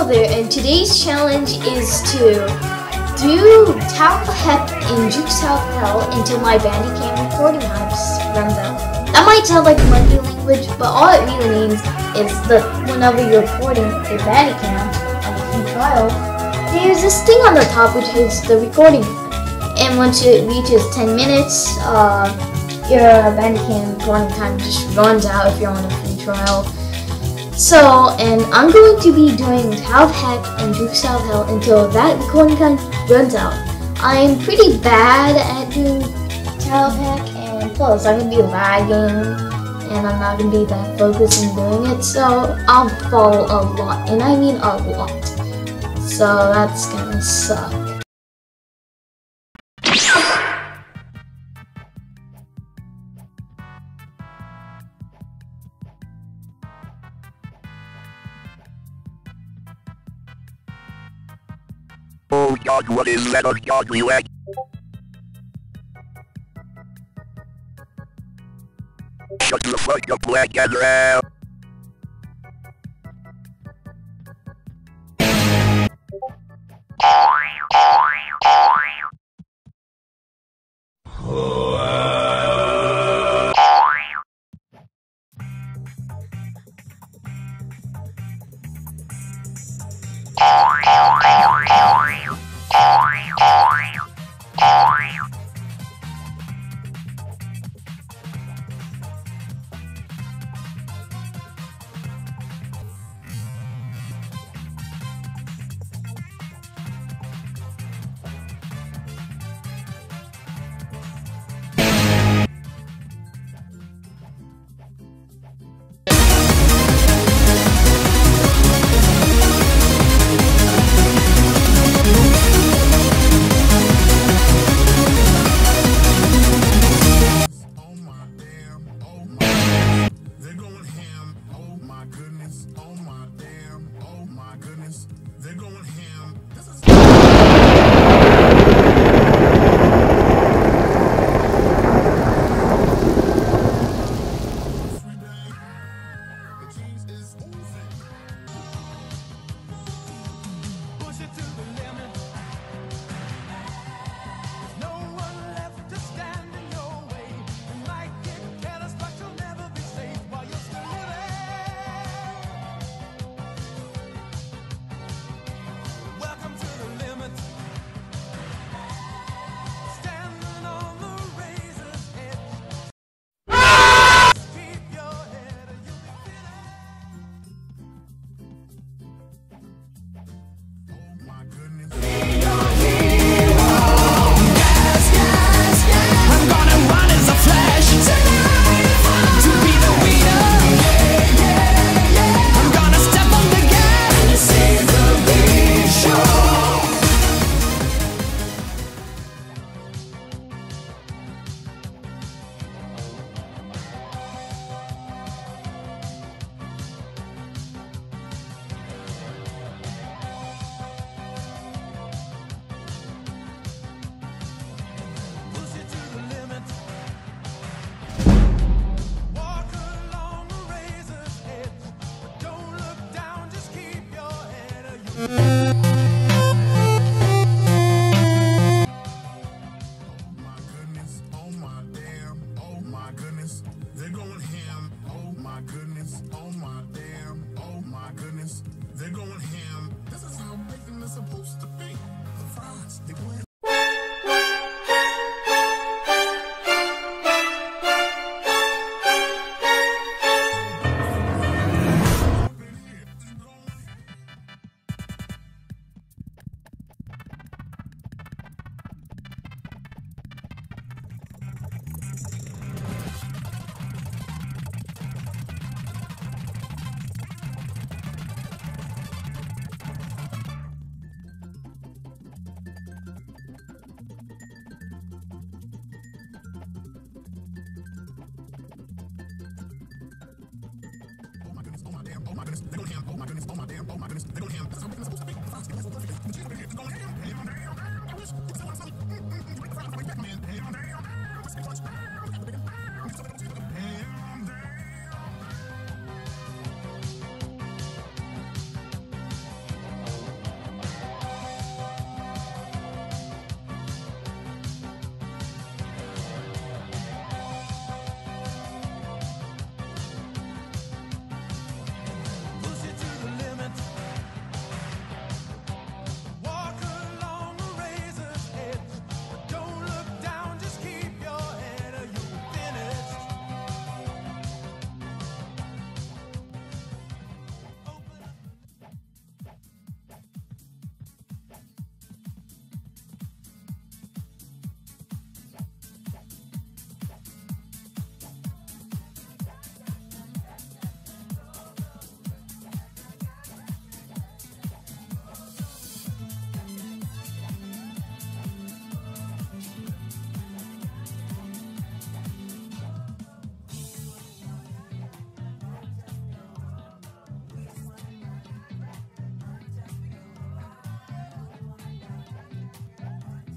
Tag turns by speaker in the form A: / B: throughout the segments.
A: Hello there, and today's challenge is to do Tower of Heck in Jukes Tower of Hell until my Bandicam recording times runs out. That might sound like monkey language, but all it really means is that whenever you're recording a Bandicam on a free trial, there's this thing on the top which is the recording time. And once it reaches 10 minutes, your Bandicam recording time just runs out if you're on a free trial. So, and I'm going to be doing Tower of Heck and Jukes Tower of Hell until that recording time runs out. I'm pretty bad at doing Tower of Heck, and plus I'm going to be lagging, and I'm not going to be that focused in doing it, so I'll fall a lot, and I mean a lot. So that's going to suck.
B: Oh God, what is that? Oh God, relax. Shut the fuck up, Black Azrael.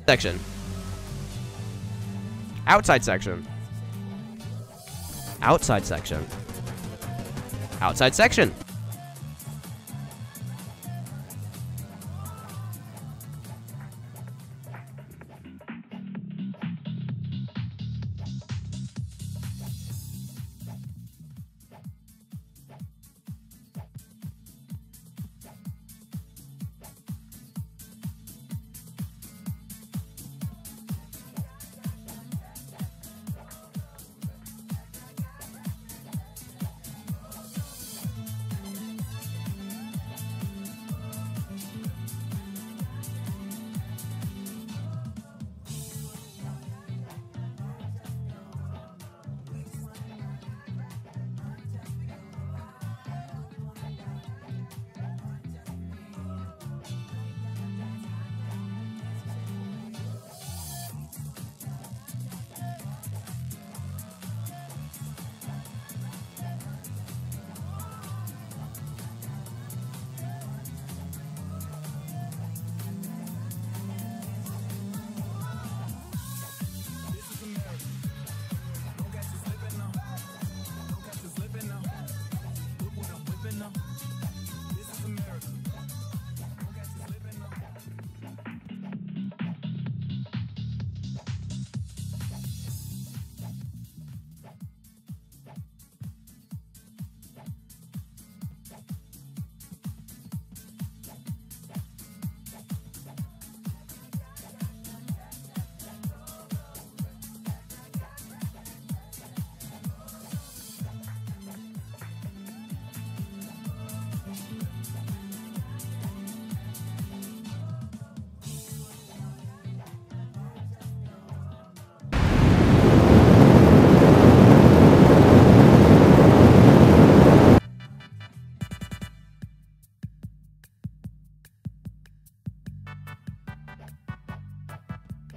C: Section. Outside section. Outside section. Outside section.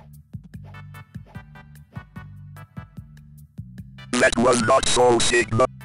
B: That was not so Sigma.